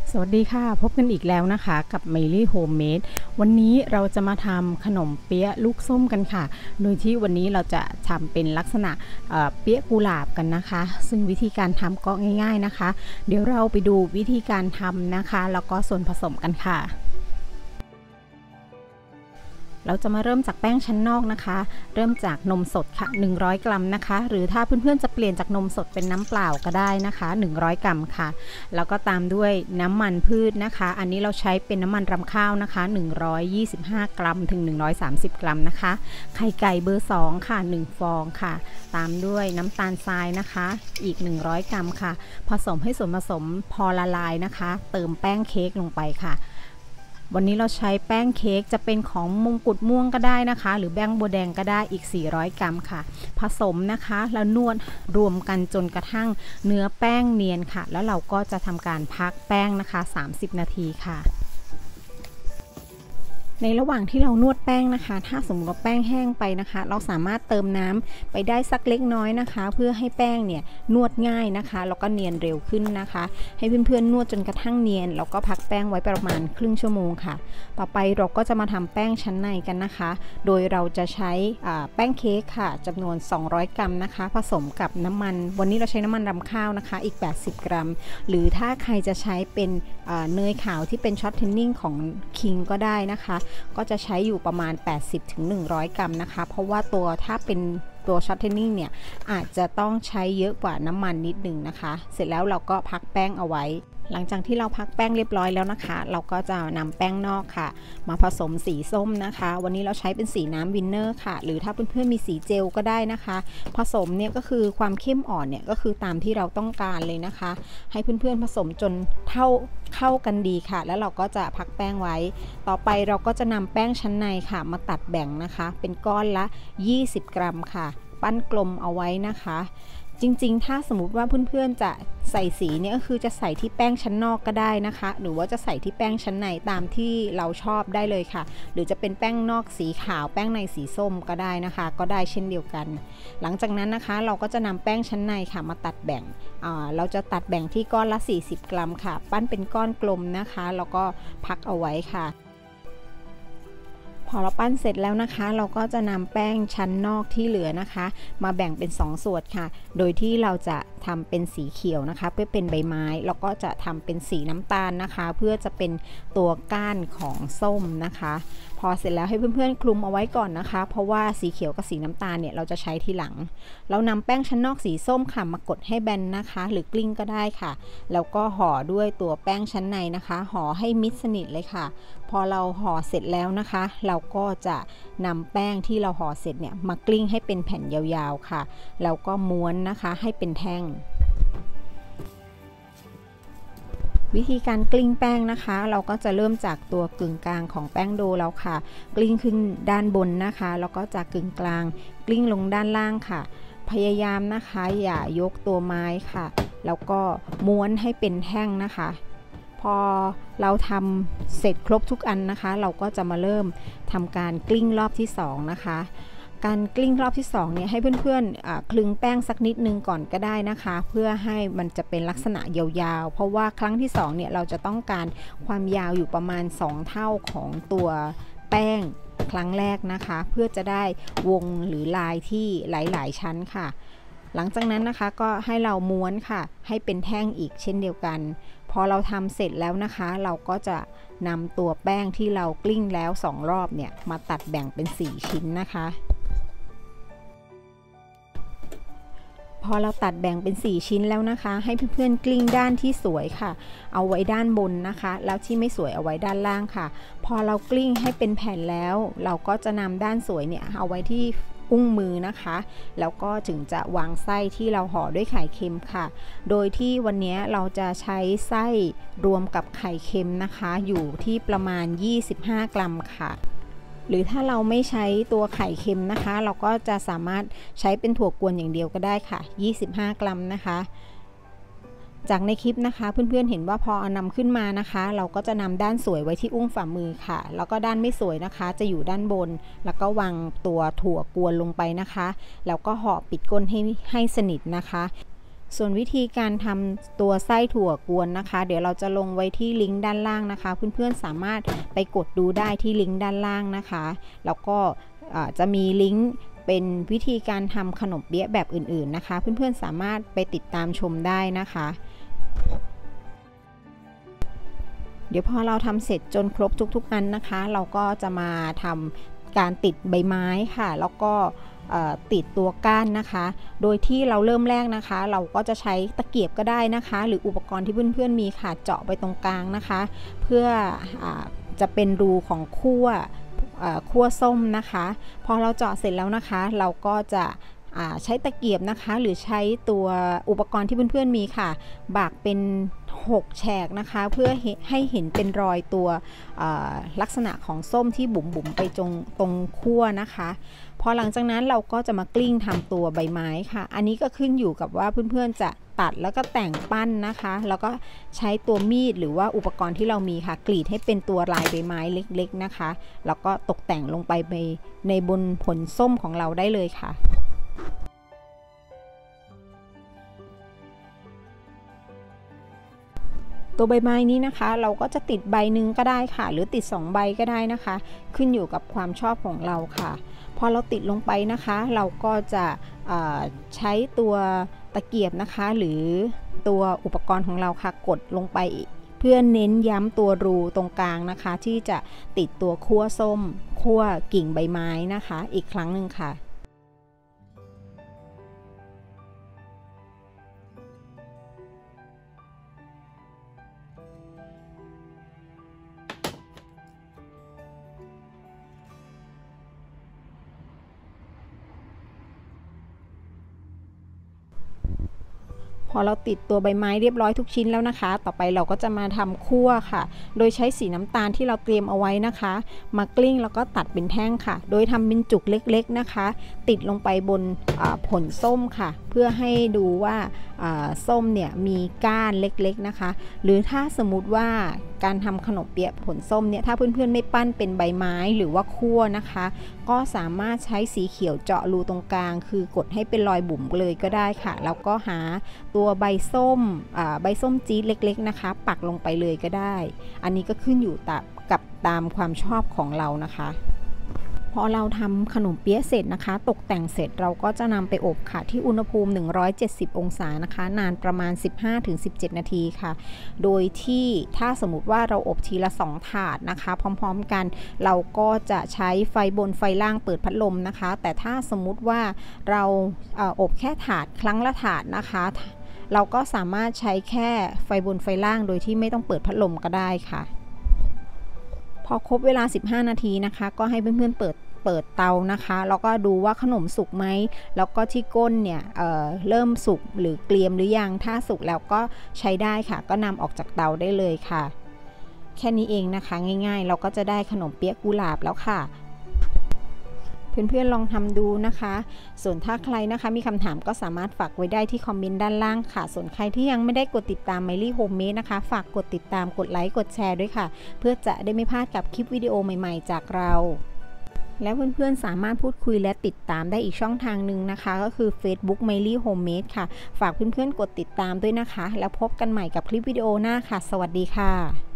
สวัสดีค่ะพบกันอีกแล้วนะคะกับ Mary Homemade วันนี้เราจะมาทำขนมเปี๊ยะลูกส้มกันค่ะโดยที่วันนี้เราจะทำเป็นลักษณะเปี๊ยะกุหลาบกันนะคะซึ่งวิธีการทำก็ง่ายๆนะคะเดี๋ยวเราไปดูวิธีการทำนะคะแล้วก็ส่วนผสมกันค่ะเราจะมาเริ่มจากแป้งชั้นนอกนะคะเริ่มจากนมสดค่ะ100 กรัมนะคะหรือถ้าเพื่อนๆจะเปลี่ยนจากนมสดเป็นน้ำเปล่าก็ได้นะคะ100 กรัมค่ะแล้วก็ตามด้วยน้ำมันพืชนะคะอันนี้เราใช้เป็นน้ำมันรำข้าวนะคะ125 กรัมถึง130 กรัมนะคะไข่ไก่เบอร์2ค่ะ1 ฟองค่ะตามด้วยน้ำตาลทรายนะคะอีก100 กรัมค่ะผสมให้ส่วนผสมพอละลายนะคะเติมแป้งเค้กลงไปค่ะวันนี้เราใช้แป้งเค้กจะเป็นของมงกุฎม่วงก็ได้นะคะหรือแป้งบัวแดงก็ได้อีก400 กรัมค่ะผสมนะคะแล้วนวดรวมกันจนกระทั่งเนื้อแป้งเนียนค่ะแล้วเราก็จะทำการพักแป้งนะคะ30 นาทีค่ะในระหว่างที่เรานวดแป้งนะคะถ้าสมมติว่าแป้งแห้งไปนะคะเราสามารถเติมน้ำไปได้สักเล็กน้อยนะคะเพื่อให้แป้งเนี่ยนวดง่ายนะคะแล้วก็เนียนเร็วขึ้นนะคะให้เพื่อนๆนวดจนกระทั่งเนียนแล้วก็พักแป้งไว้ประมาณครึ่งชั่วโมงค่ะต่อไปเราก็จะมาทำแป้งชั้นในกันนะคะโดยเราจะใช้แป้งเค้กค่ะจำนวน200 กรัมนะคะผสมกับน้ำมันวันนี้เราใช้น้ำมันรำข้าวนะคะอีก80 กรัมหรือถ้าใครจะใช้เป็นเนยขาวที่เป็นช็อตเทนนิ่งของคิงก็ได้นะคะก็จะใช้อยู่ประมาณ80-100 กรัมนะคะเพราะว่าถ้าเป็นตัวช็อตเทนนิ่งเนี่ยอาจจะต้องใช้เยอะกว่าน้ำมันนิดนึงนะคะเสร็จแล้วเราก็พักแป้งเอาไว้หลังจากที่เราพักแป้งเรียบร้อยแล้วนะคะเราก็จะนำแป้งนอกค่ะมาผสมสีส้มนะคะวันนี้เราใช้เป็นสีน้ำวินเนอร์ค่ะหรือถ้าเพื่อนๆมีสีเจลก็ได้นะคะผสมเนี่ยก็คือความเข้มอ่อนเนี่ยก็คือตามที่เราต้องการเลยนะคะให้เพื่อนๆผสมจนเข้ากันดีค่ะแล้วเราก็จะพักแป้งไว้ต่อไปเราก็จะนำแป้งชั้นในค่ะมาตัดแบ่งนะคะเป็นก้อนละ20 กรัมค่ะปั้นกลมเอาไว้นะคะจริงๆถ้าสมมุติว่าเพื่อนๆจะใส่สีเนี่ยก็คือจะใส่ที่แป้งชั้นนอกก็ได้นะคะหรือว่าจะใส่ที่แป้งชั้นในตามที่เราชอบได้เลยค่ะหรือจะเป็นแป้งนอกสีขาวแป้งในสีส้มก็ได้นะคะก็ได้เช่นเดียวกันหลังจากนั้นนะคะเราก็จะนำแป้งชั้นในค่ะมาตัดแบ่งเราจะตัดแบ่งที่ก้อนละ40 กรัมค่ะปั้นเป็นก้อนกลมนะคะแล้วก็พักเอาไว้ค่ะพอเราปั้นเสร็จแล้วนะคะเราก็จะนำแป้งชั้นนอกที่เหลือนะคะมาแบ่งเป็น2 ส่วนค่ะโดยที่เราจะทำเป็นสีเขียวนะคะเพื่อเป็นใบไม้แล้วก็จะทำเป็นสีน้ำตาลนะคะเพื่อจะเป็นตัวก้านของส้มนะคะพอเสร็จแล้วให้เพื่อนๆคลุมเอาไว้ก่อนนะคะเพราะว่าสีเขียวกับสีน้ำตาลเนี่ยเราจะใช้ทีหลังเรานำแป้งชั้นนอกสีส้มค่ะมากดให้แบนนะคะหรือกลิ้งก็ได้ค่ะแล้วก็ห่อด้วยตัวแป้งชั้นในนะคะห่อให้มิดสนิทเลยค่ะพอเราห่อเสร็จแล้วนะคะเราก็จะนำแป้งที่เราห่อเสร็จเนี่ยมากลิ้งให้เป็นแผ่นยาวๆค่ะแล้วก็ม้วนนะคะให้เป็นแท่งวิธีการกลิ้งแป้งนะคะเราก็จะเริ่มจากตัวกึ่งกลางของแป้งโดแล้วค่ะกลิ้งขึ้นด้านบนนะคะแล้วก็จากกึ่งกลางกลิ้งลงด้านล่างค่ะพยายามนะคะอย่ายกตัวไม้ค่ะแล้วก็ม้วนให้เป็นแท่งนะคะพอเราทำเสร็จครบทุกอันนะคะเราก็จะมาเริ่มทำการกลิ้งรอบที่2นะคะการกลิ้งรอบที่2เนี่ยให้เพื่อนๆคลึงแป้งสักนิดนึงก่อนก็ได้นะคะเพื่อให้มันจะเป็นลักษณะยาวๆเพราะว่าครั้งที่2เนี่ยเราจะต้องการความยาวอยู่ประมาณ2 เท่าของตัวแป้งครั้งแรกนะคะเพื่อจะได้วงหรือลายที่หลายๆชั้นค่ะหลังจากนั้นนะคะก็ให้เราม้วนค่ะให้เป็นแท่งอีกเช่นเดียวกันพอเราทำเสร็จแล้วนะคะเราก็จะนำตัวแป้งที่เรากลิ้งแล้ว2 รอบเนี่ยมาตัดแบ่งเป็น4 ชิ้นนะคะพอเราตัดแบ่งเป็น4 ชิ้นแล้วนะคะให้เพื่อนๆกลิ้งด้านที่สวยค่ะเอาไว้ด้านบนนะคะแล้วที่ไม่สวยเอาไว้ด้านล่างค่ะพอเรากลิ้งให้เป็นแผ่นแล้วเราก็จะนำด้านสวยเนี่ยเอาไว้ที่อุ้งมือนะคะแล้วก็ถึงจะวางไส้ที่เราห่อด้วยไข่เค็มค่ะโดยที่วันนี้เราจะใช้ไส้รวมกับไข่เค็มนะคะอยู่ที่ประมาณ25 กรัมค่ะหรือถ้าเราไม่ใช้ตัวไข่เค็มนะคะเราก็จะสามารถใช้เป็นถั่วกวนอย่างเดียวก็ได้ค่ะ25 กรัมนะคะจากในคลิปนะคะเพื่อนๆเห็นว่าพอเอานำขึ้นมานะคะเราก็จะนำด้านสวยไว้ที่อุ้งฝ่ามือค่ะแล้วก็ด้านไม่สวยนะคะจะอยู่ด้านบนแล้วก็วางตัวถั่วกวนลงไปนะคะแล้วก็ห่อปิดก้นให้สนิทนะคะส่วนวิธีการทำตัวไส้ถั่วกวนนะคะเดี๋ยวเราจะลงไว้ที่ลิงก์ด้านล่างนะคะเพื่อนๆสามารถไปกดดูได้ที่ลิงก์ด้านล่างนะคะแล้วก็จะมีลิงก์เป็นวิธีการทำขนมเปี๊ยะแบบอื่นๆนะคะเพื่อนๆสามารถไปติดตามชมได้นะคะเดี๋ยวพอเราทำเสร็จจนครบทุกๆอันนะคะเราก็จะมาทำการติดใบไม้ค่ะแล้วก็ติดตัวก้านนะคะโดยที่เราเริ่มแรกนะคะเราก็จะใช้ตะเกียบก็ได้นะคะหรืออุปกรณ์ที่เพื่อนๆมีค่ะเจาะไปตรงกลางนะคะเพื่อจะเป็นรูของคั่วส้มนะคะพอเราเจาะเสร็จแล้วนะคะเราก็จะใช้ตะเกียบนะคะหรือใช้ตัวอุปกรณ์ที่เพื่อนๆมีค่ะบากเป็น6แฉกนะคะเพื่อให้เห็นเป็นรอยตัวลักษณะของส้มที่บุ๋มๆไปตรงคั่วนะคะพอหลังจากนั้นเราก็จะมากลิ้งทำตัวใบไม้ค่ะอันนี้ก็ขึ้นอยู่กับว่าเพื่อนๆจะตัดแล้วก็แต่งปั้นนะคะแล้วก็ใช้ตัวมีดหรือว่าอุปกรณ์ที่เรามีค่ะกรีดให้เป็นตัวลายใบไม้เล็กๆนะคะแล้วก็ตกแต่งลงไปในบนผลส้มของเราได้เลยค่ะตัวใบไม้นี้นะคะเราก็จะติดใบหนึ่งก็ได้ค่ะหรือติด2ใบก็ได้นะคะขึ้นอยู่กับความชอบของเราค่ะพอเราติดลงไปนะคะเราก็จะใช้ตัวตะเกียบนะคะหรือตัวอุปกรณ์ของเราค่ะกดลงไปเพื่อเน้นย้ำตัวรูตรงกลางนะคะที่จะติดตัวคั่วส้มคั่วกิ่งใบไม้นะคะอีกครั้งหนึ่งค่ะพอเราติดตัวใบไม้เรียบร้อยทุกชิ้นแล้วนะคะต่อไปเราก็จะมาทำคั่วค่ะโดยใช้สีน้ำตาลที่เราเตรียมเอาไว้นะคะมากลิ้งแล้วก็ตัดเป็นแท่งค่ะโดยทำเป็นจุกเล็กๆนะคะติดลงไปบนผลส้มค่ะเพื่อให้ดูว่าส้มเนี่ยมีก้านเล็กๆนะคะหรือถ้าสมมุติว่าการทำขนมเปี๊ยะผลส้มเนี่ยถ้าเพื่อนๆไม่ปั้นเป็นใบไม้หรือว่าคั่วนะคะก็สามารถใช้สีเขียวเจาะรูตรงกลางคือกดให้เป็นรอยบุ๋มเลยก็ได้ค่ะแล้วก็หาตัวใบส้มจี๊ดเล็กๆนะคะปักลงไปเลยก็ได้อันนี้ก็ขึ้นอยู่ตามความชอบของเรานะคะพอเราทำขนมเปี๊ยะเสร็จนะคะตกแต่งเสร็จเราก็จะนำไปอบค่ะที่อุณหภูมิ170องศานะคะนานประมาณ 15-17 นาทีค่ะโดยที่ถ้าสมมติว่าเราอบทีละ2ถาดนะคะพร้อมๆกันเราก็จะใช้ไฟบนไฟล่างเปิดพัดลมนะคะแต่ถ้าสมมุติว่าเราอบแค่ถาดครั้งละถาดนะคะเราก็สามารถใช้แค่ไฟบนไฟล่างโดยที่ไม่ต้องเปิดพัดลมก็ได้ค่ะพอครบเวลา15นาทีนะคะก็ให้เพื่อนๆเปิดเตานะคะแล้วก็ดูว่าขนมสุกไหมแล้วก็ที่ก้นเนี่ยเริ่มสุกหรือเกรียมหรือยังถ้าสุกแล้วก็ใช้ได้ค่ะก็นำออกจากเตาได้เลยค่ะแค่นี้เองนะคะง่ายๆเราก็จะได้ขนมเปี๊ยะกุหลาบแล้วค่ะเพื่อนๆลองทำดูนะคะส่วนถ้าใครนะคะมีคำถามก็สามารถฝากไว้ได้ที่คอมเมนต์ด้านล่างค่ะส่วนใครที่ยังไม่ได้กดติดตาม Miley Homemade นะคะฝากกดติดตามกดไลค์กดแชร์ด้วยค่ะเพื่อจะได้ไม่พลาดกับคลิปวิดีโอใหม่ๆจากเราและเพื่อนๆสามารถพูดคุยและติดตามได้อีกช่องทางหนึ่งนะคะก็คือ Facebook Miley Homemade ค่ะฝากเพื่อนๆกดติดตามด้วยนะคะแล้วพบกันใหม่กับคลิปวิดีโอหน้าค่ะสวัสดีค่ะ